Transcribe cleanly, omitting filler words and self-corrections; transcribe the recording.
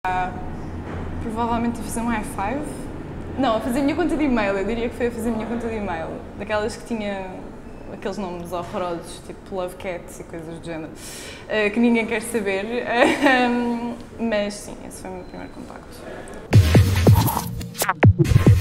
Provavelmente a fazer um high five. Não, a fazer a minha conta de e-mail, eu diria que foi a fazer a minha conta de e-mail. Daquelas que tinha aqueles nomes horrorosos, tipo Love Cats e coisas do género, que ninguém quer saber. Mas sim, esse foi o meu primeiro contacto.